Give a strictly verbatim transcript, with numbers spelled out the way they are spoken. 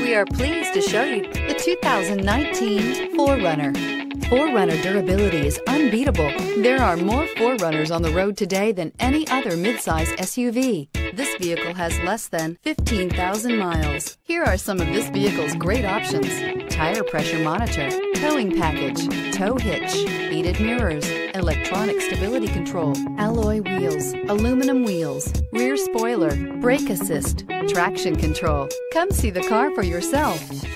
We are pleased to show you the two thousand nineteen four runner. four runner durability is unbeatable. There are more four runners on the road today than any other midsize S U V. This vehicle has less than fifteen thousand miles. Here are some of this vehicle's great options: tire pressure monitor, towing package, tow hitch, heated mirrors, electronic stability control, alloy wheels, aluminum wheels, rear spoiler, brake assist, traction control. Come see the car for yourself.